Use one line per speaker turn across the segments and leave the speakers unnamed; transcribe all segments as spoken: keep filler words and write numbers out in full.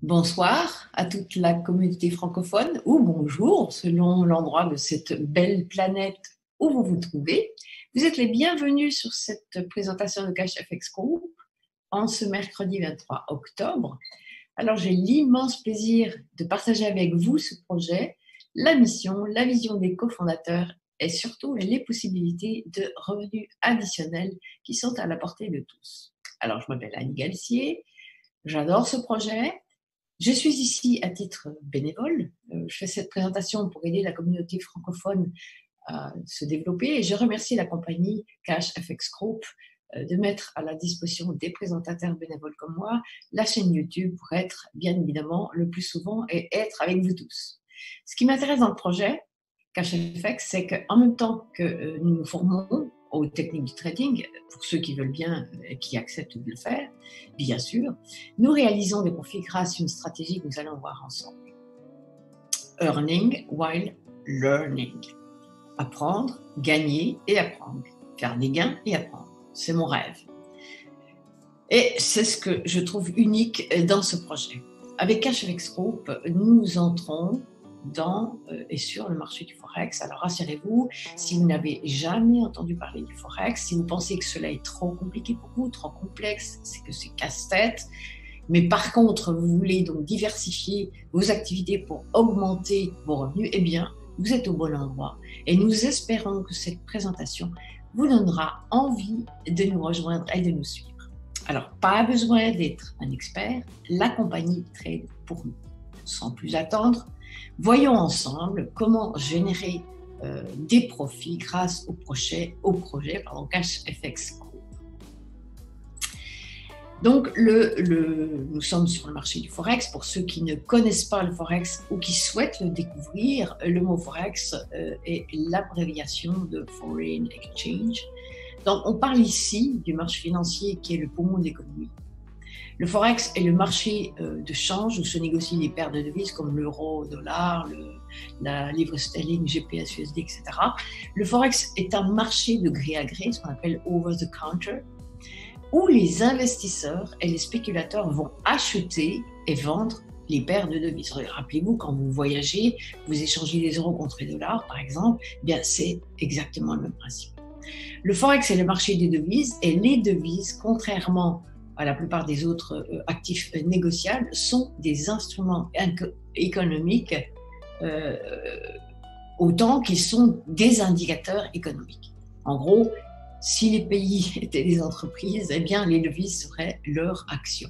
Bonsoir à toute la communauté francophone, ou bonjour selon l'endroit de cette belle planète où vous vous trouvez. Vous êtes les bienvenus sur cette présentation de CashFX Group en ce mercredi vingt-trois octobre. Alors j'ai l'immense plaisir de partager avec vous ce projet, la mission, la vision des cofondateurs et surtout les possibilités de revenus additionnels qui sont à la portée de tous. Alors je m'appelle Annie Galcier, j'adore ce projet. Je suis ici à titre bénévole. Je fais cette présentation pour aider la communauté francophone à se développer et je remercie la compagnie CashFX Group de mettre à la disposition des présentateurs bénévoles comme moi la chaîne YouTube pour être bien évidemment le plus souvent et être avec vous tous. Ce qui m'intéresse dans le projet CashFX, c'est qu'en même temps que nous nous formons aux techniques du trading, pour ceux qui veulent bien et qui acceptent de le faire, bien sûr, nous réalisons des profits grâce à une stratégie que nous allons voir ensemble. Earning while learning. Apprendre, gagner et apprendre. Faire des gains et apprendre. C'est mon rêve. Et c'est ce que je trouve unique dans ce projet. Avec CashFX Group, nous entrons dans euh, et sur le marché du Forex. Alors rassurez-vous, si vous n'avez jamais entendu parler du Forex, si vous pensez que cela est trop compliqué pour vous, trop complexe, c'est que c'est casse-tête, mais par contre vous voulez donc diversifier vos activités pour augmenter vos revenus, eh bien vous êtes au bon endroit et nous espérons que cette présentation vous donnera envie de nous rejoindre et de nous suivre. Alors pas besoin d'être un expert, la compagnie trade pour nous. Sans plus attendre, voyons ensemble comment générer euh, des profits grâce au projet, au projet pardon, CashFX Group. Donc, le, le, nous sommes sur le marché du Forex. Pour ceux qui ne connaissent pas le Forex ou qui souhaitent le découvrir, le mot Forex euh, est l'abréviation de Foreign Exchange. Donc, on parle ici du marché financier qui est le poumon de l'économie. Le Forex est le marché euh, de change où se négocient les paires de devises comme l'euro, le dollar, le, la livre sterling, G P S, U S D, et cetera. Le Forex est un marché de gré à gré, ce qu'on appelle over the counter, où les investisseurs et les spéculateurs vont acheter et vendre les paires de devises. Rappelez-vous, quand vous voyagez, vous échangez les euros contre les dollars, par exemple, eh bien c'est exactement le même principe. Le Forex est le marché des devises et les devises, contrairement à la plupart des autres euh, actifs euh, négociables, sont des instruments économiques euh, autant qu'ils sont des indicateurs économiques. En gros, si les pays étaient des entreprises, eh bien les devises seraient leurs actions.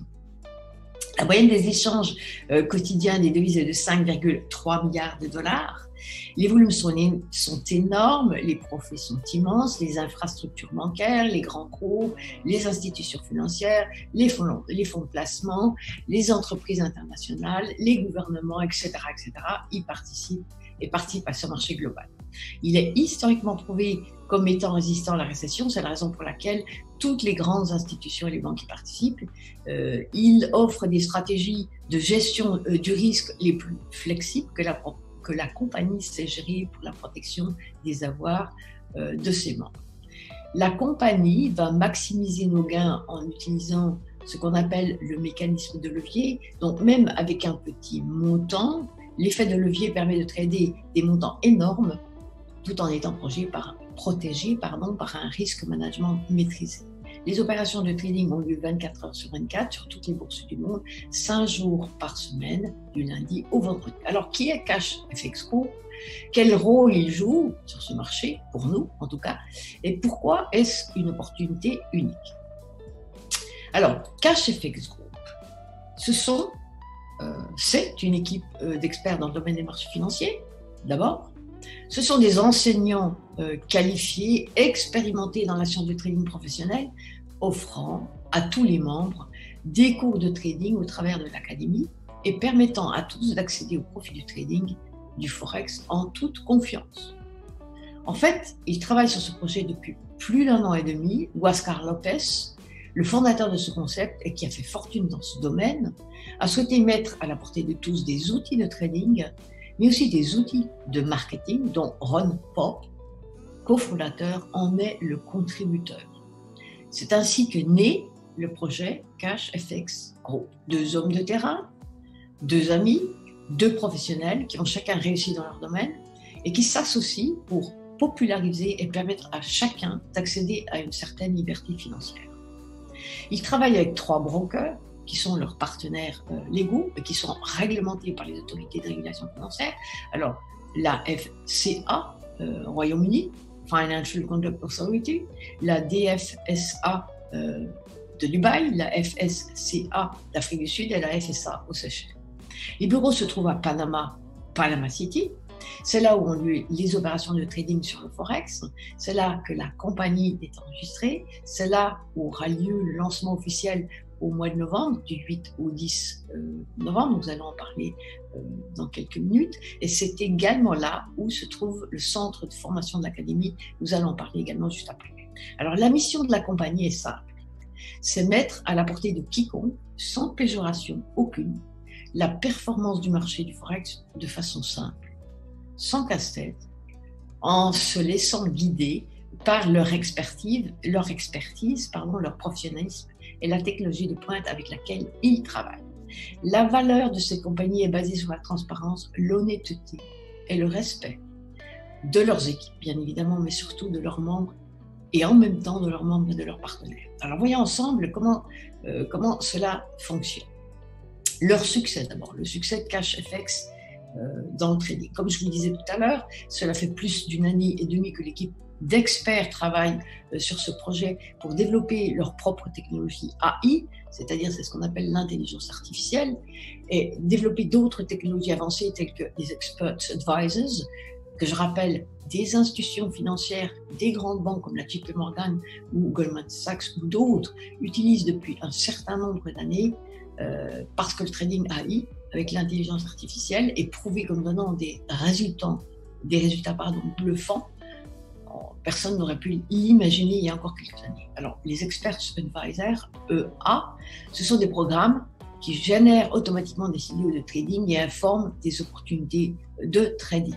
La moyenne des échanges euh, quotidiens des devises est de cinq virgule trois milliards de dollars. Les volumes sont, sont énormes, les profits sont immenses, les infrastructures bancaires, les grands groupes, les institutions financières, les fonds, les fonds de placement, les entreprises internationales, les gouvernements, et cetera, et cetera, y participent et participent à ce marché global. Il est historiquement prouvé comme étant résistant à la récession, c'est la raison pour laquelle toutes les grandes institutions et les banques y participent. Euh, il offre des stratégies de gestion euh, du risque les plus flexibles que la que la compagnie sait gérer pour la protection des avoirs euh, de ses membres. La compagnie va maximiser nos gains en utilisant ce qu'on appelle le mécanisme de levier. Donc même avec un petit montant, l'effet de levier permet de trader des montants énormes tout en étant protégé par, protégé, pardon, par un risque management maîtrisé. Les opérations de trading ont lieu vingt-quatre heures sur vingt-quatre sur toutes les bourses du monde, cinq jours par semaine, du lundi au vendredi. Alors, qui est CashFX Group? Quel rôle il joue sur ce marché, pour nous en tout cas, et pourquoi est-ce une opportunité unique? Alors, CashFX Group, ce sont, euh, c'est une équipe euh, d'experts dans le domaine des marchés financiers, d'abord. Ce sont des enseignants euh, qualifiés, expérimentés dans la science du trading professionnel, offrant à tous les membres des cours de trading au travers de l'académie et permettant à tous d'accéder au profit du trading du Forex en toute confiance. En fait, ils travaillent sur ce projet depuis plus d'un an et demi. Huáscar López, le fondateur de ce concept et qui a fait fortune dans ce domaine, a souhaité mettre à la portée de tous des outils de trading, mais aussi des outils de marketing dont Ron Pope, cofondateur, en est le contributeur. C'est ainsi que naît le projet CashFX Group. Deux hommes de terrain, deux amis, deux professionnels qui ont chacun réussi dans leur domaine et qui s'associent pour populariser et permettre à chacun d'accéder à une certaine liberté financière. Ils travaillent avec trois brokers qui sont leurs partenaires euh, légaux et qui sont réglementés par les autorités de régulation financière. Alors, la F C A euh, au Royaume-Uni, Financial Conduct Authority, la D F S A euh, de Dubaï, la F S C A d'Afrique du Sud et la F S A aux Seychelles. Les bureaux se trouvent à Panama, Panama City. C'est là où ont lieu les opérations de trading sur le Forex. C'est là que la compagnie est enregistrée. C'est là où aura lieu le lancement officiel au mois de novembre, du huit au dix novembre. Nous allons en parler euh, dans quelques minutes. Et c'est également là où se trouve le centre de formation de l'académie. Nous allons en parler également juste après. Alors, la mission de la compagnie est simple. C'est mettre à la portée de quiconque, sans péjoration aucune, la performance du marché du Forex de façon simple, sans casse-tête, en se laissant guider par leur expertise, leur expertise, pardon, leur professionnalisme et la technologie de pointe avec laquelle ils travaillent. La valeur de cette compagnie est basée sur la transparence, l'honnêteté et le respect de leurs équipes, bien évidemment, mais surtout de leurs membres et en même temps de leurs membres et de leurs partenaires. Alors, voyons ensemble comment, euh, comment cela fonctionne. Leur succès d'abord, le succès de CashFX euh, dans le trading. Comme je vous le disais tout à l'heure, cela fait plus d'une année et demie que l'équipe d'experts travaille euh, sur ce projet pour développer leur propre technologie A I, c'est-à-dire c'est ce qu'on appelle l'intelligence artificielle, et développer d'autres technologies avancées telles que les Expert Advisors, que je rappelle des institutions financières, des grandes banques comme la J P Morgan ou Goldman Sachs ou d'autres utilisent depuis un certain nombre d'années euh, parce que le trading A I avec l'intelligence artificielle est prouvé comme donnant des résultats, des résultats pardon, bluffants. Personne n'aurait pu l'imaginer il y a encore quelques années. Alors, les Experts Advisors, E A, ce sont des programmes qui génèrent automatiquement des signaux de trading et informent des opportunités de trading.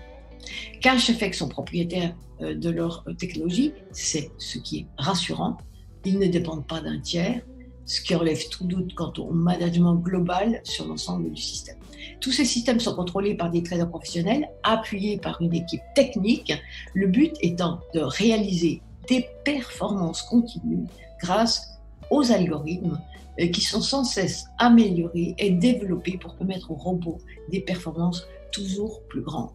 CashFX sont propriétaires de leur technologie, c'est ce qui est rassurant. Ils ne dépendent pas d'un tiers, ce qui relève tout doute quant au management global sur l'ensemble du système. Tous ces systèmes sont contrôlés par des traders professionnels, appuyés par une équipe technique, le but étant de réaliser des performances continues grâce aux algorithmes qui sont sans cesse améliorés et développés pour permettre aux robots des performances toujours plus grandes.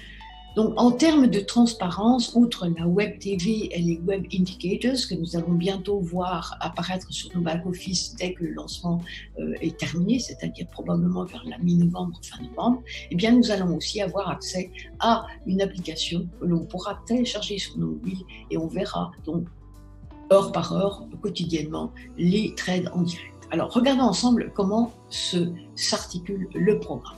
Donc, en termes de transparence, outre la Web T V et les Web Indicators que nous allons bientôt voir apparaître sur nos back-office dès que le lancement euh, est terminé, c'est-à-dire probablement vers la mi-novembre, fin novembre, eh bien, nous allons aussi avoir accès à une application que l'on pourra télécharger sur nos mobiles et on verra donc heure par heure, quotidiennement, les trades en direct. Alors, regardons ensemble comment se, s'articule le programme.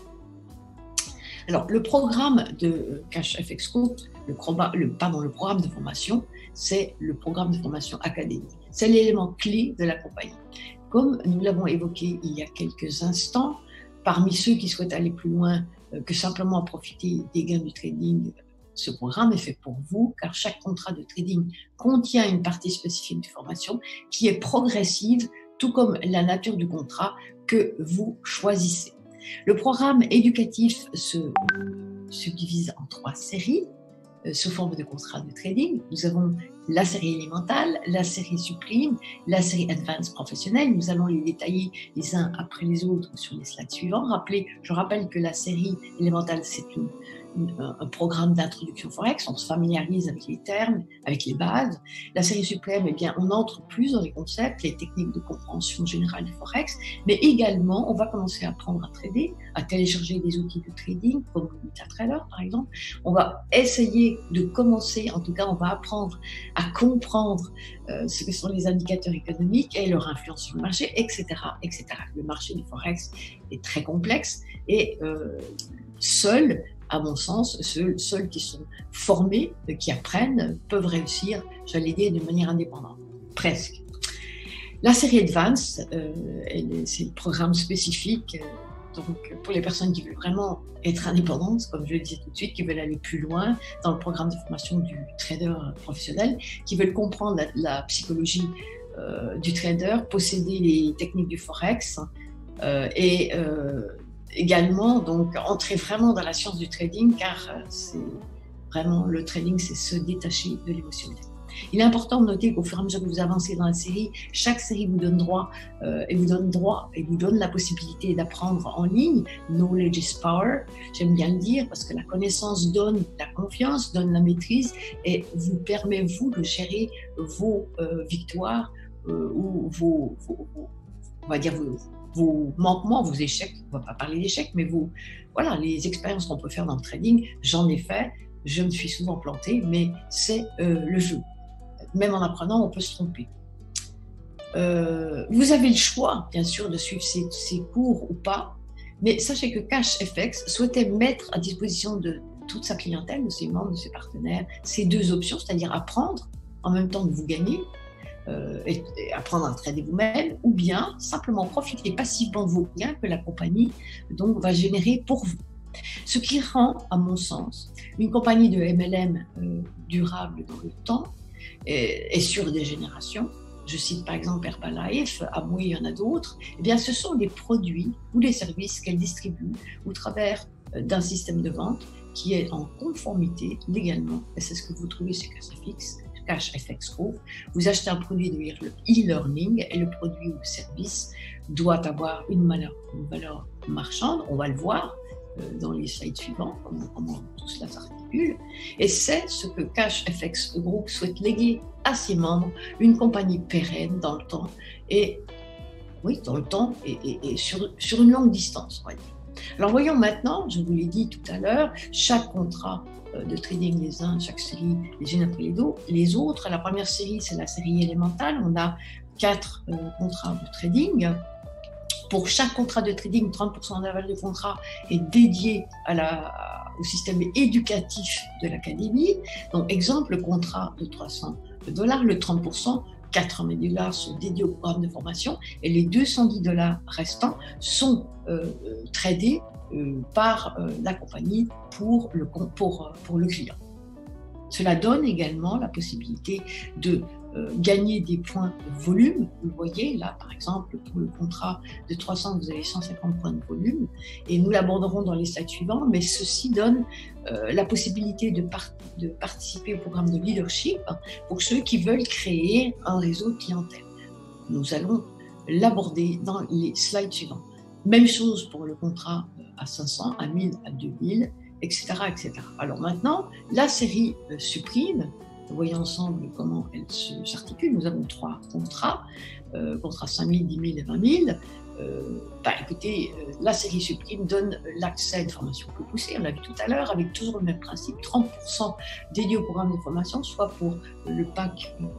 Alors, le programme de CashFX Group, le, le, pardon, le programme de formation, c'est le programme de formation académique. C'est l'élément clé de la compagnie. Comme nous l'avons évoqué il y a quelques instants, parmi ceux qui souhaitent aller plus loin euh, que simplement profiter des gains du trading, ce programme est fait pour vous, car chaque contrat de trading contient une partie spécifique de formation qui est progressive, tout comme la nature du contrat que vous choisissez. Le programme éducatif se subdivise en trois séries euh, sous forme de contrats de trading. Nous avons la série élémentale, la série supreme, la série advanced professionnelle. Nous allons les détailler les uns après les autres sur les slides suivants. Rappelez, je rappelle que la série élémentale, c'est une un programme d'introduction Forex, on se familiarise avec les termes, avec les bases. La série suprême, eh bien, on entre plus dans les concepts, les techniques de compréhension générale du Forex, mais également, on va commencer à apprendre à trader, à télécharger des outils de trading, comme MetaTrader par exemple. On va essayer de commencer, en tout cas, on va apprendre à comprendre euh, ce que sont les indicateurs économiques et leur influence sur le marché, et cetera, et cetera. Le marché du Forex est très complexe et euh, seul, à mon sens, ceux, ceux qui sont formés, qui apprennent, peuvent réussir, j'allais dire, de manière indépendante. Presque. La série Advance, euh, c'est le programme spécifique, euh, donc pour les personnes qui veulent vraiment être indépendantes, comme je le disais tout de suite, qui veulent aller plus loin dans le programme de formation du trader professionnel, qui veulent comprendre la, la psychologie euh, du trader, posséder les techniques du Forex euh, et euh, également donc entrer vraiment dans la science du trading, car euh, c'est vraiment le trading, c'est se détacher de l'émotionnel. Il est important de noter qu'au fur et à mesure que vous avancez dans la série, chaque série vous donne droit euh, et vous donne droit et vous donne la possibilité d'apprendre en ligne. Knowledge is power, j'aime bien le dire, parce que la connaissance donne la confiance, donne la maîtrise et vous permet vous de gérer vos euh, victoires euh, ou vos, vos, vos, on va dire vos, vos manquements, vos échecs. On ne va pas parler d'échecs, mais vos, voilà, les expériences qu'on peut faire dans le trading. J'en ai fait, je me suis souvent planté, mais c'est euh, le jeu. Même en apprenant, on peut se tromper. Euh, vous avez le choix, bien sûr, de suivre ces, ces cours ou pas, mais sachez que CashFX souhaitait mettre à disposition de toute sa clientèle, de ses membres, de ses partenaires, ces deux options, c'est-à-dire apprendre en même temps que vous gagnez, euh, et, et apprendre à trader vous-même, ou bien simplement profiter passivement de vos gains que la compagnie donc, va générer pour vous. Ce qui rend, à mon sens, une compagnie de M L M euh, durable dans le temps, Et, et sur des générations, je cite par exemple Herbalife, Amway, il y en a d'autres, eh bien ce sont les produits ou les services qu'elle distribue au travers d'un système de vente qui est en conformité légalement, et c'est ce que vous trouvez chez CashFX, CashFX Group. Vous achetez un produit de e-learning et le produit ou le service doit avoir une valeur, une valeur marchande, on va le voir dans les slides suivants, comment, comment tout cela s'articule. Et c'est ce que CashFX Group souhaite léguer à ses membres, une compagnie pérenne dans le temps, et oui, dans le temps et, et, et sur, sur une longue distance, on va dire. Alors voyons maintenant, je vous l'ai dit tout à l'heure, chaque contrat de trading les uns, chaque série les unes après les, dos, les autres. La première série, c'est la série élémentale. On a quatre euh, contrats de trading. Pour chaque contrat de trading, trente pour cent de la valeur du contrat est dédié à la, au système éducatif de l'académie. Donc, exemple, le contrat de trois cents dollars, le trente pour cent, quatre-vingt-dix dollars sont dédiés au programme de formation et les deux cent dix dollars restants sont euh, tradés euh, par euh, la compagnie pour le, pour, pour le client. Cela donne également la possibilité de euh, gagner des points de volume. Vous le voyez là, par exemple, pour le contrat de trois cents, vous avez cent cinquante points de volume. Et nous l'aborderons dans les slides suivants, mais ceci donne euh, la possibilité de, par de participer au programme de leadership pour ceux qui veulent créer un réseau de clientèle. Nous allons l'aborder dans les slides suivants. Même chose pour le contrat à cinq cents, à mille, à deux mille, et cetera, et cetera. Alors maintenant, la série euh, supprime. Voyons ensemble comment elle s'articule. Nous avons trois contrats, euh, contrats cinq mille, dix mille et vingt mille. Euh, bah, écoutez, euh, la série supprime donne l'accès à une formation plus poussée, on l'a vu tout à l'heure, avec toujours le même principe, trente pour cent dédié au programme de formation, soit pour le pack, euh,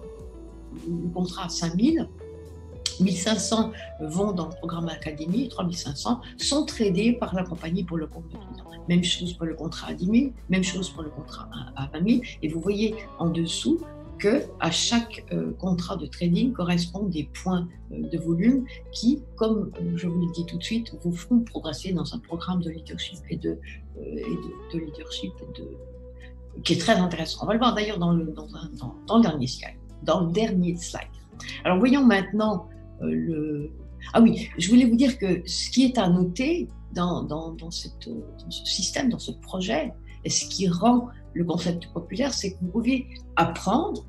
le contrat à cinq mille. mille cinq cents vont dans le programme Académie, trois mille cinq cents sont tradés par la compagnie pour le compte de client. Même chose pour le contrat à dix mille, même chose pour le contrat à vingt mille. Et vous voyez en dessous qu'à chaque euh, contrat de trading correspondent des points euh, de volume qui, comme euh, je vous le dis tout de suite, vous feront progresser dans un programme de leadership et de, euh, et de, de leadership et de, qui est très intéressant. On va le voir d'ailleurs dans le, dans, dans, dans le dernier slide. Dans le dernier slide. Alors voyons maintenant euh, le... Ah oui, je voulais vous dire que ce qui est à noter dans, dans, dans, cette, dans ce système, dans ce projet, et ce qui rend le concept populaire, c'est que vous pouvez apprendre,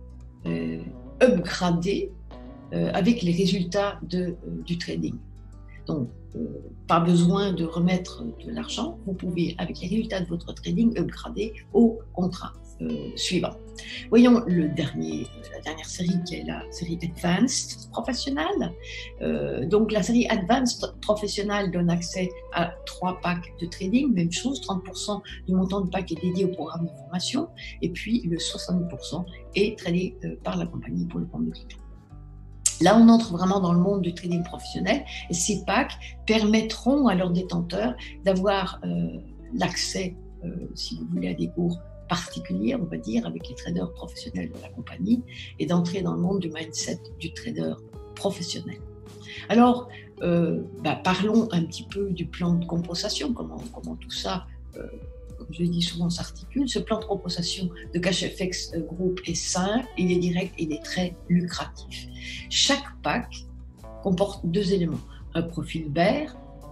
euh, upgrader euh, avec les résultats de, euh, du trading. Donc, euh, pas besoin de remettre de l'argent, vous pouvez, avec les résultats de votre trading, upgrader au contrat euh, suivant. Voyons le dernier, la dernière série qui est la série Advanced Professional. Euh, donc la série Advanced Professional donne accès à trois packs de trading, même chose, trente pour cent du montant de pack est dédié au programme de formation et puis le soixante pour cent est tradé euh, par la compagnie pour le compte de client. Là, on entre vraiment dans le monde du trading professionnel et ces packs permettront à leurs détenteurs d'avoir euh, l'accès, euh, si vous voulez, à des cours particuliers, on va dire, avec les traders professionnels de la compagnie et d'entrer dans le monde du mindset du trader professionnel. Alors, euh, bah, parlons un petit peu du plan de compensation, comment, comment tout ça, euh, comme je le dis souvent, s'articule. Ce plan de compensation de CashFX Group est simple, il est direct, il est très lucratif. Chaque pack comporte deux éléments, un profil vert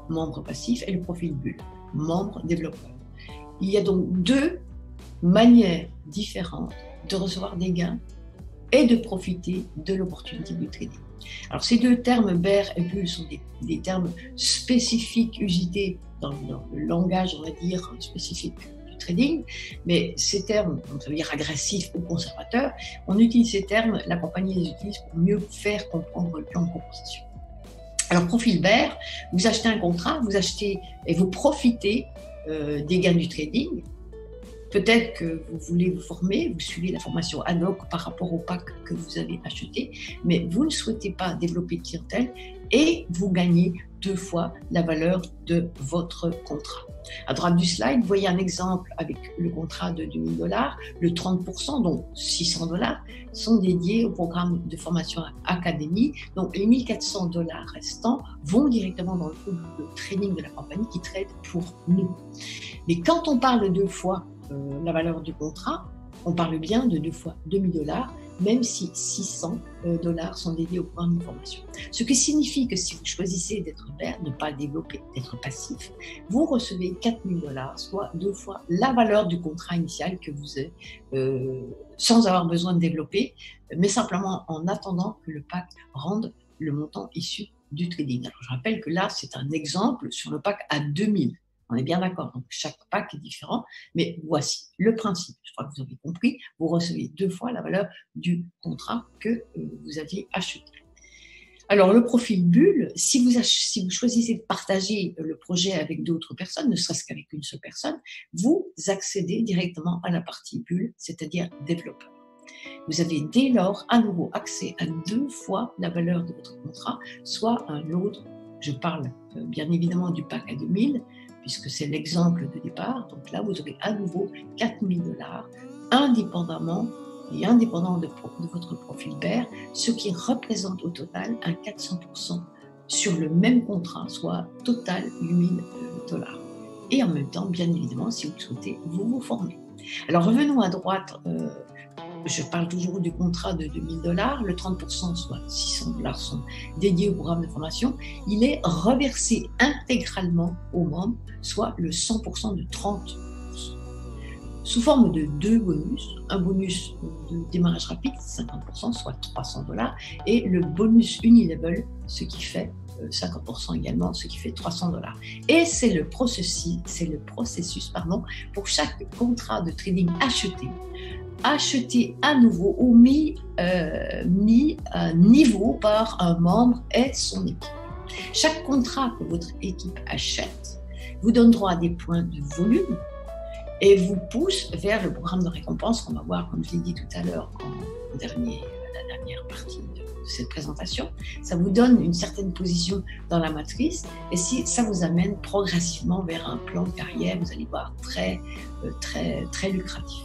membre passif, et le profil bulle, membre développeur. Il y a donc deux manières différentes de recevoir des gains et de profiter de l'opportunité du trading. Alors ces deux termes, bear et bull, sont des, des termes spécifiques, usités dans, dans le langage, on va dire, spécifique du trading, mais ces termes, donc ça veut dire agressif ou conservateur, on utilise ces termes, la compagnie les utilise pour mieux faire comprendre le plan de compensation. Alors profil bear, vous achetez un contrat, vous achetez et vous profitez euh, des gains du trading. Peut-être que vous voulez vous former, vous suivez la formation ad hoc par rapport au pack que vous avez acheté, mais vous ne souhaitez pas développer de clientèle et vous gagnez deux fois la valeur de votre contrat. À droite du slide, vous voyez un exemple avec le contrat de deux mille dollars. Le trente pour cent, donc six cents dollars, sont dédiés au programme de formation Académie. Donc les mille quatre cents dollars restants vont directement dans le pool de trading de la compagnie qui trade pour nous. Mais quand on parle deux fois Euh, la valeur du contrat, on parle bien de deux fois deux mille dollars, même si six cents dollars sont dédiés au programme de formation. Ce qui signifie que si vous choisissez d'être bear, ne pas développer, d'être passif, vous recevez quatre mille dollars, soit deux fois la valeur du contrat initial que vous avez, euh, sans avoir besoin de développer, mais simplement en attendant que le pack rende le montant issu du trading. Alors je rappelle que là, c'est un exemple sur le pack à deux mille. On est bien d'accord, donc chaque pack est différent, mais voici le principe. Je crois que vous avez compris, vous recevez deux fois la valeur du contrat que euh, vous aviez acheté. Alors le profil bulle, si vous, si vous choisissez de partager le projet avec d'autres personnes, ne serait-ce qu'avec une seule personne, vous accédez directement à la partie bulle, c'est-à-dire développeur. Vous avez dès lors à nouveau accès à deux fois la valeur de votre contrat, soit un autre, je parle euh, bien évidemment du pack à deux mille, puisque c'est l'exemple de départ. Donc là, vous aurez à nouveau quatre mille dollars, indépendamment et indépendant de, de votre profil bear, ce qui représente au total un quatre cents pour cent sur le même contrat, soit total huit mille dollars. Et en même temps, bien évidemment, si vous le souhaitez, vous vous formez. Alors revenons à droite. Euh, Je parle toujours du contrat de deux mille dollars, le trente pour cent, soit six cents dollars, sont dédiés au programme de formation. Il est reversé intégralement aux membres, soit le cent pour cent de trente pour cent. Sous forme de deux bonus, un bonus de démarrage rapide, cinquante pour cent, soit trois cents dollars, et le bonus Unilevel, ce qui fait cinquante pour cent également, ce qui fait trois cents dollars. Et c'est le processus, c'est le processus pardon, pour chaque contrat de trading acheté, acheté à nouveau ou mis, euh, mis à niveau par un membre et son équipe. Chaque contrat que votre équipe achète vous donne droit à des points de volume et vous pousse vers le programme de récompense qu'on va voir, comme je l'ai dit tout à l'heure, en dernier, la dernière partie de cette présentation. Ça vous donne une certaine position dans la matrice et si ça vous amène progressivement vers un plan de carrière, vous allez voir, très, très, très lucratif.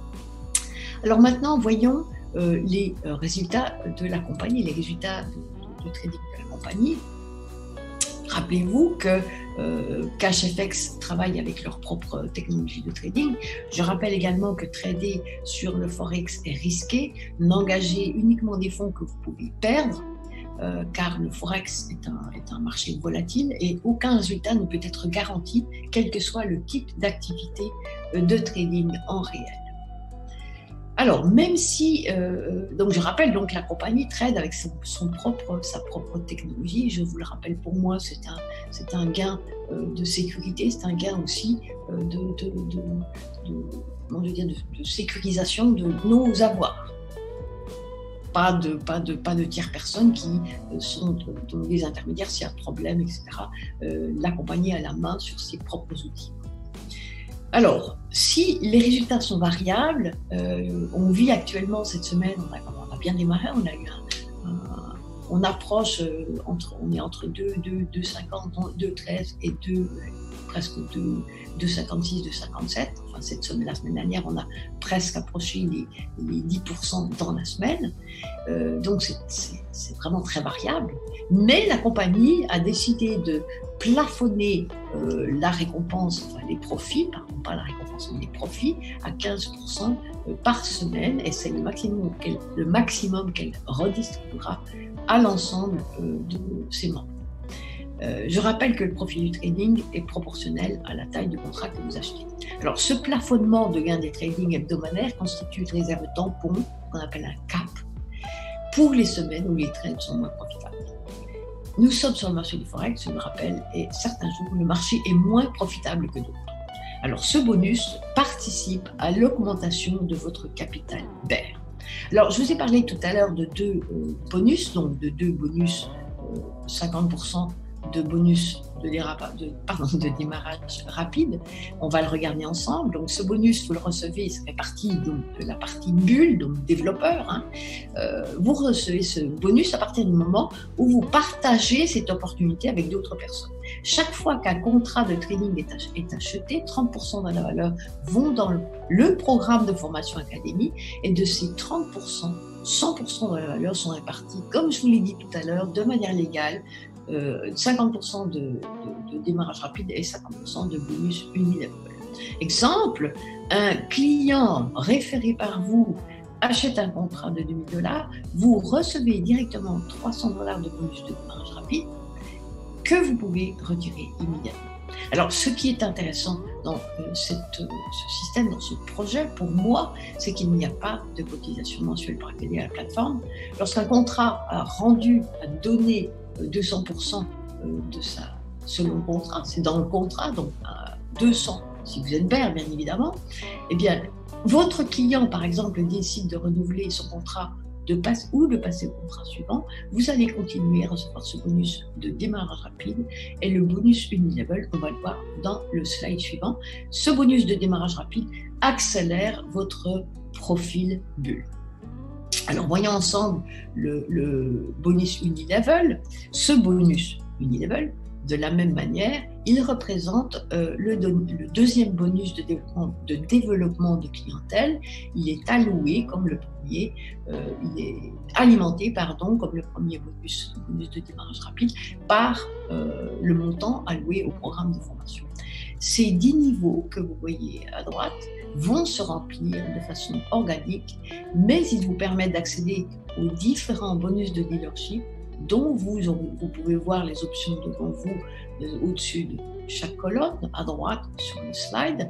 Alors maintenant, voyons euh, les euh, résultats de la compagnie, les résultats de, de, de trading de la compagnie. Rappelez-vous que euh, CashFX travaille avec leur propre technologie de trading. Je rappelle également que trader sur le Forex est risqué. N'engagez uniquement des fonds que vous pouvez perdre, euh, car le Forex est un, est un marché volatile et aucun résultat ne peut être garanti, quel que soit le type d'activité de trading en réel. Alors, même si, euh, donc je rappelle, donc la compagnie trade avec son, son propre, sa propre technologie. Je vous le rappelle, pour moi, c'est un, c'est un gain euh, de sécurité, c'est un gain aussi euh, de, de, de, de, comment je veux dire, de, de sécurisation de nos avoirs. Pas de, pas de, pas de tierces personnes qui euh, sont donc des intermédiaires s'il y a un problème, et cetera. Euh, la compagnie a la main sur ses propres outils. Alors, si les résultats sont variables, euh, on vit actuellement cette semaine, on a, on a bien démarré, on a eu un, un on approche, euh, entre, on est entre deux, deux, deux cinquante, deux treize et deux, presque deux, deux cinquante-six, deux cinquante-sept. Enfin, cette semaine, la semaine dernière, on a presque approché les, les dix pour cent dans la semaine. Euh, donc, c'est vraiment très variable. Mais la compagnie a décidé de plafonner euh, la récompense, enfin les profits, pardon, pas la récompense, mais les profits, à quinze pour cent par semaine. Et c'est le maximum qu'elle le maximum qu'elle redistribuera à l'ensemble euh, de ses membres. Euh, je rappelle que le profil du trading est proportionnel à la taille du contrat que vous achetez. Alors, ce plafonnement de gain des trading hebdomadaires constitue une réserve tampon, qu'on appelle un cap, pour les semaines où les trades sont moins profitables. Nous sommes sur le marché du Forex, je le rappelle, et certains jours, le marché est moins profitable que d'autres. Alors, ce bonus participe à l'augmentation de votre capital bear. Alors, je vous ai parlé tout à l'heure de deux euh, bonus, donc de deux bonus, euh, cinquante pour cent de bonus de, de, pardon, de démarrage rapide. On va le regarder ensemble. Donc, ce bonus, vous le recevez, ça fait partie donc, de la partie bulle, donc développeur. Hein. Euh, vous recevez ce bonus à partir du moment où vous partagez cette opportunité avec d'autres personnes. Chaque fois qu'un contrat de trading est, ach est acheté, trente pour cent de la valeur vont dans le, le programme de formation académie, et de ces trente pour cent, cent pour cent de la valeur sont répartis, comme je vous l'ai dit tout à l'heure, de manière légale, euh, cinquante pour cent de, de, de démarrage rapide et cinquante pour cent de bonus unilevel. Exemple, un client référé par vous achète un contrat de deux mille dollars, vous recevez directement trois cents dollars de bonus de démarrage rapide que vous pouvez retirer immédiatement. Alors, ce qui est intéressant dans euh, cette, euh, ce système, dans ce projet, pour moi, c'est qu'il n'y a pas de cotisation mensuelle pour accéder à la plateforme. Lorsqu'un contrat a rendu, a donné euh, deux cents pour cent euh, de sa, selon contrat, c'est dans le contrat, donc à deux cents si vous êtes bear, bien évidemment, eh bien, votre client, par exemple, décide de renouveler son contrat de passe, ou de passer au contrat suivant, vous allez continuer à recevoir ce bonus de démarrage rapide et le bonus unilevel, on va le voir dans le slide suivant. Ce bonus de démarrage rapide accélère votre profil bulle. Alors, voyons ensemble le, le bonus unilevel. Ce bonus unilevel, de la même manière, il représente euh, le, le deuxième bonus de développement, de développement de clientèle. Il est alloué comme le premier, euh, il est alimenté, pardon, comme le premier bonus, le bonus de démarrage rapide, par euh, le montant alloué au programme de formation. Ces dix niveaux que vous voyez à droite vont se remplir de façon organique, mais ils vous permettent d'accéder aux différents bonus de leadership dont vous, vous pouvez voir les options devant vous euh, au-dessus de chaque colonne, à droite sur le slide,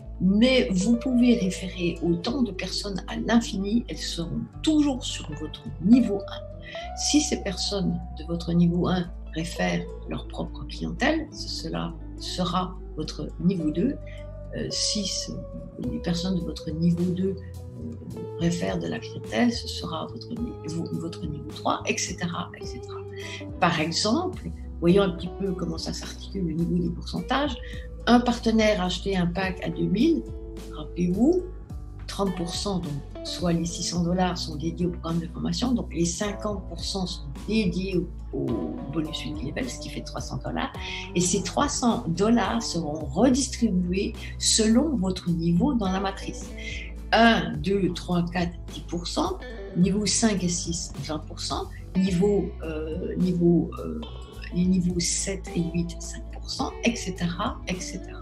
mais vous pouvez référer autant de personnes à l'infini, elles seront toujours sur votre niveau un. Si ces personnes de votre niveau un réfèrent leur propre clientèle, cela sera votre niveau deux. Euh, si les personnes de votre niveau deux euh, réfèrent de la clientèle, ce sera votre, votre niveau trois, et cetera, et cetera. Par exemple, voyons un petit peu comment ça s'articule au niveau des pourcentages. Un partenaire a acheté un pack à deux mille, rappelez-vous, trente pour cent, donc, soit les six cents dollars sont dédiés au programme de formation, donc les cinquante pour cent sont dédiés au, au bonus unilevel, ce qui fait trois cents dollars, et ces trois cents dollars seront redistribués selon votre niveau dans la matrice. un, deux, trois, quatre, dix pour cent, niveau cinq et six, vingt pour cent, niveau, euh, niveau, euh, les niveaux sept et huit, cinq pour cent, et cetera, et cetera.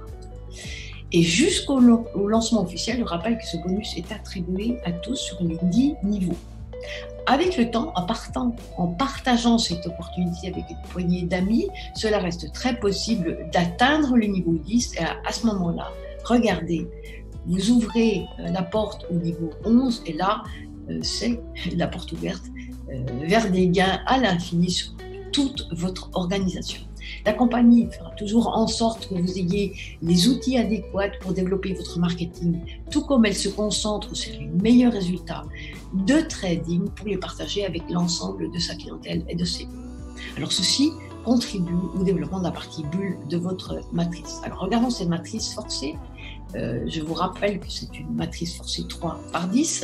Et jusqu'au lancement officiel, je rappelle que ce bonus est attribué à tous sur les dix niveaux. Avec le temps, en, partant, en partageant cette opportunité avec une poignée d'amis, cela reste très possible d'atteindre le niveau dix, et à, à ce moment-là, regardez, vous ouvrez la porte au niveau onze, et là, euh, c'est la porte ouverte euh, vers des gains à l'infini sur toute votre organisation. La compagnie fera toujours en sorte que vous ayez les outils adéquats pour développer votre marketing, tout comme elle se concentre sur les meilleurs résultats de trading pour les partager avec l'ensemble de sa clientèle et de ses bulles. Alors ceci contribue au développement de la partie bulle de votre matrice. Alors regardons cette matrice forcée. Euh, je vous rappelle que c'est une matrice forcée trois par dix.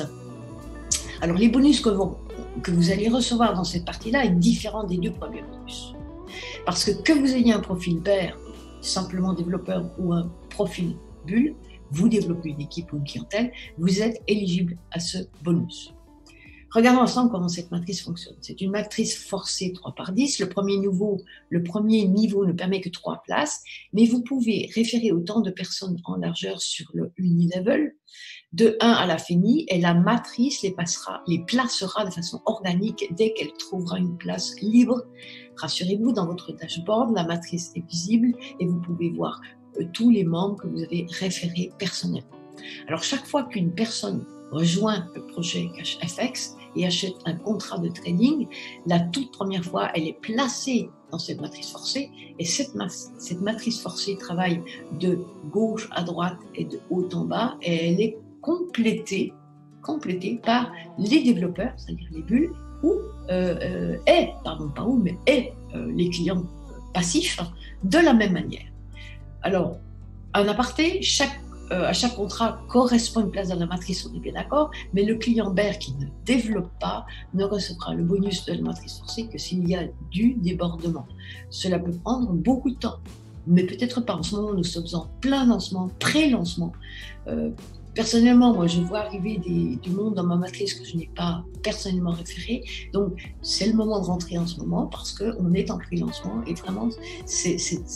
Alors les bonus que vous, que vous allez recevoir dans cette partie-là est différent des deux premiers bonus. Parce que que vous ayez un profil bear, simplement développeur, ou un profil bulle, vous développez une équipe ou une clientèle, vous êtes éligible à ce bonus. Regardons ensemble comment cette matrice fonctionne. C'est une matrice forcée trois par dix. Le premier niveau, le premier niveau ne permet que trois places, mais vous pouvez référer autant de personnes en largeur sur le unilevel, de un à l'infini, et la matrice les, passera, les placera de façon organique dès qu'elle trouvera une place libre Rassurez-vous, dans votre dashboard, la matrice est visible et vous pouvez voir euh, tous les membres que vous avez référés personnellement. Alors, chaque fois qu'une personne rejoint le projet CashFX et achète un contrat de trading, la toute première fois, elle est placée dans cette matrice forcée, et cette, ma cette matrice forcée travaille de gauche à droite et de haut en bas, et elle est complétée, complétée par les développeurs, c'est-à-dire les bulles, ou euh, euh, et, pardon, pas où, mais et euh, les clients passifs, de la même manière. Alors, un aparté, chaque Euh, à chaque contrat correspond une place dans la matrice, on est bien d'accord, mais le client bear qui ne développe pas ne recevra le bonus de la matrice forcée que s'il y a du débordement. Cela peut prendre beaucoup de temps, mais peut-être pas. En ce moment, nous sommes en plein lancement, pré-lancement. Euh, personnellement, moi, je vois arriver des, du monde dans ma matrice que je n'ai pas personnellement référé, donc c'est le moment de rentrer en ce moment parce qu'on est en pré-lancement et vraiment, c'est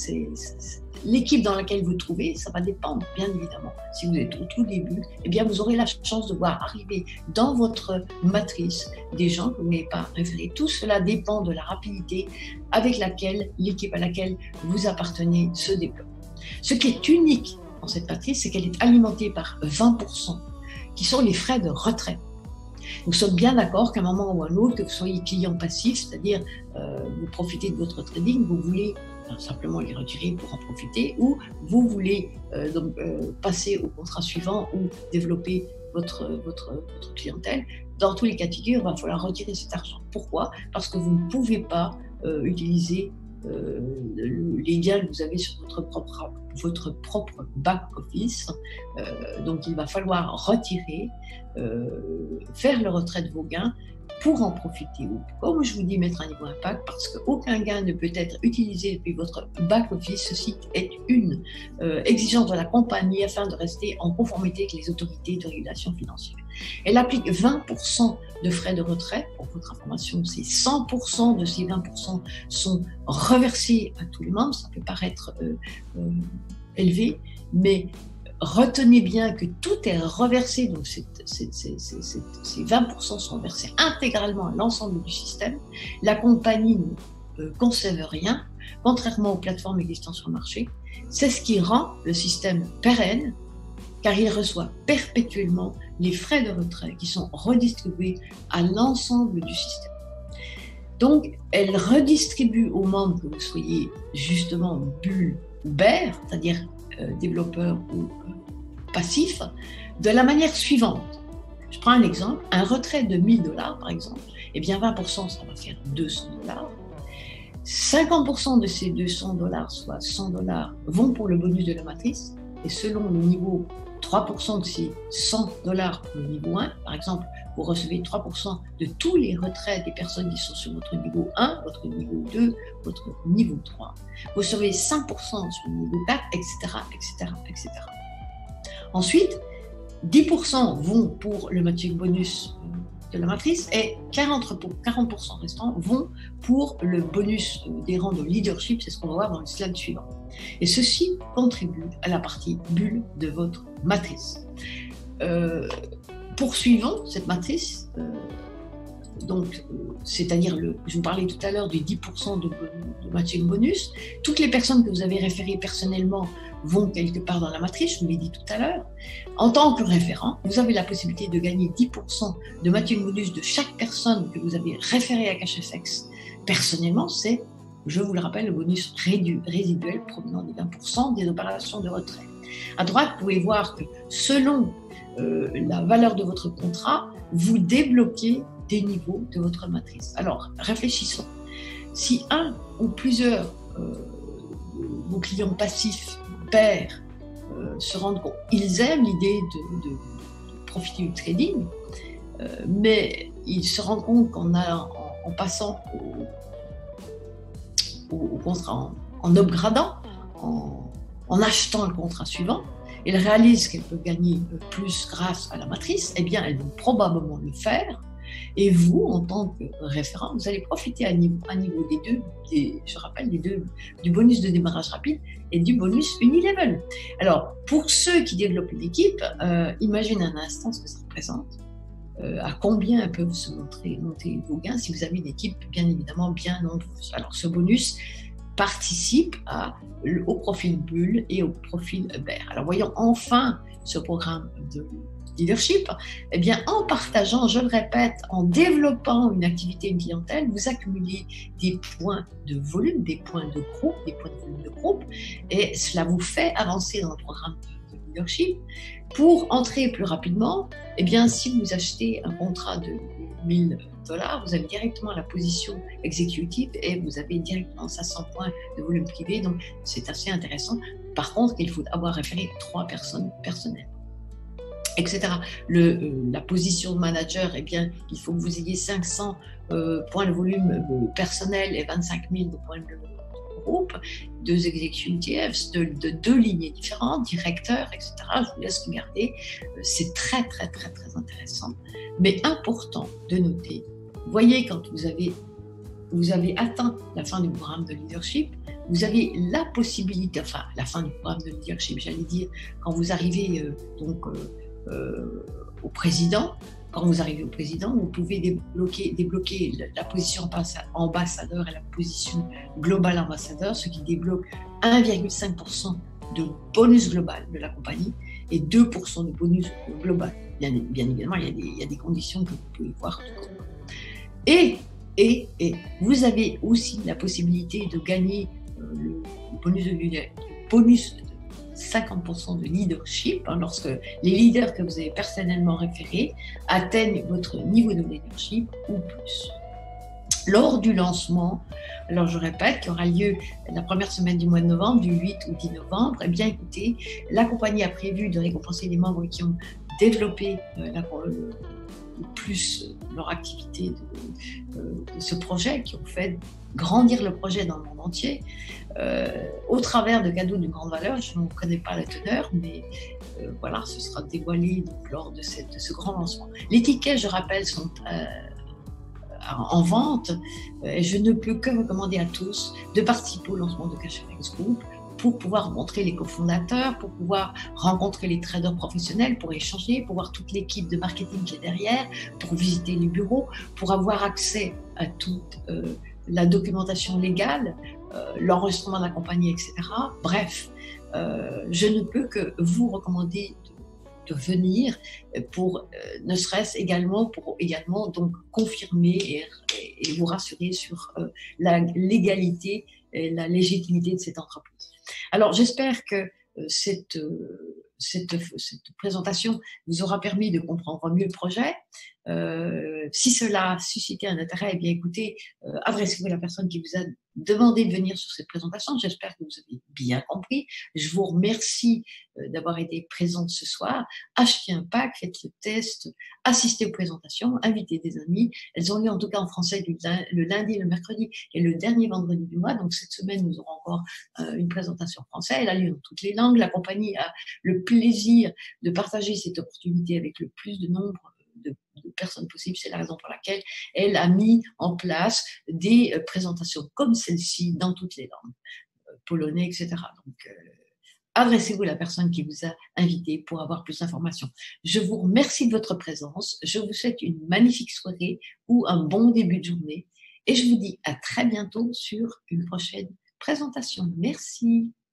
l'équipe dans laquelle vous trouvez, ça va dépendre, bien évidemment. Si vous êtes au tout début, eh bien, vous aurez la chance de voir arriver dans votre matrice des gens que vous n'avez pas référés. Tout cela dépend de la rapidité avec laquelle l'équipe à laquelle vous appartenez se développe. Ce qui est unique dans cette matrice, c'est qu'elle est alimentée par vingt pour cent, qui sont les frais de retrait. Nous sommes bien d'accord qu'à un moment ou à un autre, que vous soyez client passif, c'est-à-dire euh, vous profitez de votre trading, vous voulez simplement les retirer pour en profiter, ou vous voulez euh, donc, euh, passer au contrat suivant ou développer votre, votre, votre clientèle. Dans tous les cas de figure, il va falloir retirer cet argent. Pourquoi? Parce que vous ne pouvez pas euh, utiliser euh, les gains que vous avez sur votre propre, votre propre back-office. Euh, donc il va falloir retirer, euh, faire le retrait de vos gains pour en profiter. Ou comme je vous dis, mettre un niveau impact, parce qu'aucun gain ne peut être utilisé depuis votre back-office. Ceci est une euh, exigence de la compagnie afin de rester en conformité avec les autorités de régulation financière. Elle applique vingt pour cent de frais de retrait. Pour votre information, c'est cent pour cent de ces vingt pour cent sont reversés à tous les membres. Ça peut paraître euh, euh, élevé, mais retenez bien que tout est reversé, donc c'est, c'est, c'est, c'est, c'est, ces vingt pour cent sont versés intégralement à l'ensemble du système. La compagnie ne euh, conserve rien, contrairement aux plateformes existantes sur le marché. C'est ce qui rend le système pérenne, car il reçoit perpétuellement les frais de retrait qui sont redistribués à l'ensemble du système. Donc, elle redistribue aux membres, que vous soyez justement bulle ou bear, c'est-à-dire Euh, développeur ou euh, passif, de la manière suivante. Je prends un exemple, un retrait de mille dollars par exemple, et eh bien vingt pour cent ça va faire deux cents dollars. cinquante pour cent de ces deux cents dollars, soit cent dollars, vont pour le bonus de la matrice, et selon le niveau, trois pour cent de ces cent dollars pour le niveau un, par exemple, vous recevez trois pour cent de tous les retraits des personnes qui sont sur votre niveau un, votre niveau deux, votre niveau trois. Vous recevez cinq pour cent sur le niveau quatre, et cetera, et cetera, et cetera. Ensuite, dix pour cent vont pour le matching bonus de la matrice et quarante pour cent restants vont pour le bonus des rangs de leadership, c'est ce qu'on va voir dans le slide suivant. Et ceci contribue à la partie bulle de votre matrice. Euh, Poursuivons cette matrice, euh, donc euh, c'est-à-dire, le, je vous parlais tout à l'heure du dix pour cent de, de matching bonus. Toutes les personnes que vous avez référées personnellement vont quelque part dans la matrice, je vous l'ai dit tout à l'heure. En tant que référent, vous avez la possibilité de gagner dix pour cent de matching bonus de chaque personne que vous avez référée à CashFX. Personnellement, c'est, je vous le rappelle, le bonus résiduel provenant des vingt pour cent des opérations de retrait. À droite, vous pouvez voir que selon Euh, la valeur de votre contrat, vous débloquez des niveaux de votre matrice. Alors, réfléchissons. Si un ou plusieurs euh, vos clients passifs, pairs, euh, se rendent compte, ils aiment l'idée de, de, de profiter du trading, euh, mais ils se rendent compte qu'en en, en passant au, au, au contrat, en, en upgradant, en, en achetant le contrat suivant, elles réalisent qu'elles peuvent gagner plus grâce à la matrice, eh bien, elles vont probablement le faire. Et vous, en tant que référent, vous allez profiter à niveau, à niveau des deux, des, je rappelle, des deux, du bonus de démarrage rapide et du bonus unilevel. Alors, pour ceux qui développent l'équipe, euh, imaginez un instant ce que ça représente. euh, à combien peuvent se montrer, monter vos gains si vous avez une équipe bien évidemment bien nombreuse. Alors ce bonus participe à, au profil bulle et au profil bear. Alors voyons enfin ce programme de leadership, eh bien, en partageant, je le répète, en développant une activité, une clientèle, vous accumulez des points de volume, des points de groupe, des points de volume de groupe, et cela vous fait avancer dans le programme de leadership. Pour entrer plus rapidement, eh bien, si vous achetez un contrat de mille dollars, vous avez directement la position exécutive et vous avez directement cinq cents points de volume privé, donc c'est assez intéressant. Par contre, il faut avoir référé trois personnes personnelles, et cetera. Le, euh, la position de manager, eh bien, il faut que vous ayez cinq cents euh, points de volume euh, personnel et vingt-cinq mille de points de volume groupe, deux executives de, de deux lignées différentes, directeurs, et cetera. Je vous laisse regarder. C'est très, très, très, très intéressant. Mais important de noter, voyez, quand vous avez, vous avez atteint la fin du programme de leadership, vous avez la possibilité, enfin, la fin du programme de leadership, j'allais dire, quand vous arrivez euh, donc euh, euh, au président, quand vous arrivez au président, vous pouvez débloquer, débloquer la position ambassadeur et la position global ambassadeur, ce qui débloque un virgule cinq pour cent de bonus global de la compagnie et deux pour cent de bonus global. Bien, bien évidemment, il y, a des, il y a des conditions que vous pouvez voir. Et, et, et vous avez aussi la possibilité de gagner euh, le bonus de, le bonus de cinquante pour cent de leadership, hein, lorsque les leaders que vous avez personnellement référés atteignent votre niveau de leadership ou plus. Lors du lancement, alors je répète, qui aura lieu la première semaine du mois de novembre, du huit au dix novembre, eh bien écoutez, la compagnie a prévu de récompenser les membres qui ont développé euh, la, euh, plus leur activité de, euh, de ce projet, qui ont fait grandir le projet dans le monde entier, euh, au travers de cadeaux d'une grande valeur. Je ne connais pas la teneur, mais euh, voilà, ce sera dévoilé donc, lors de, cette, de ce grand lancement. Les tickets, je rappelle, sont euh, en vente, euh, et je ne peux que recommander à tous de participer au lancement de Cashfrex Group pour pouvoir rencontrer les cofondateurs, pour pouvoir rencontrer les traders professionnels, pour échanger, pour voir toute l'équipe de marketing qui est derrière, pour visiter les bureaux, pour avoir accès à toute euh, la documentation légale, euh, l'enregistrement de la compagnie, et cetera. Bref, euh, je ne peux que vous recommander de, de venir pour, euh, ne serait-ce également pour également donc confirmer et, et, et vous rassurer sur euh, la légalité et la légitimité de cette entreprise. Alors, j'espère que euh, cette, euh, cette, cette présentation vous aura permis de comprendre mieux le projet. Euh, si cela a suscité un intérêt, eh bien écoutez, euh, adressez-vous à la personne qui vous a demandé de venir sur cette présentation. J'espère que vous avez bien compris. Je vous remercie euh, d'avoir été présente ce soir. Achetez un pack, faites le test, assistez aux présentations, invitez des amis. Elles ont lieu en tout cas en français du, le lundi, le mercredi et le dernier vendredi du mois. Donc cette semaine, nous aurons encore euh, une présentation française. Elle a lieu dans toutes les langues. La compagnie a le plaisir de partager cette opportunité avec le plus de nombre de, de personnes possibles. C'est la raison pour laquelle elle a mis en place des euh, présentations comme celle-ci dans toutes les langues, euh, polonais, et cetera. Donc, euh, adressez-vous à la personne qui vous a invité pour avoir plus d'informations. Je vous remercie de votre présence. Je vous souhaite une magnifique soirée ou un bon début de journée. Et je vous dis à très bientôt sur une prochaine présentation. Merci.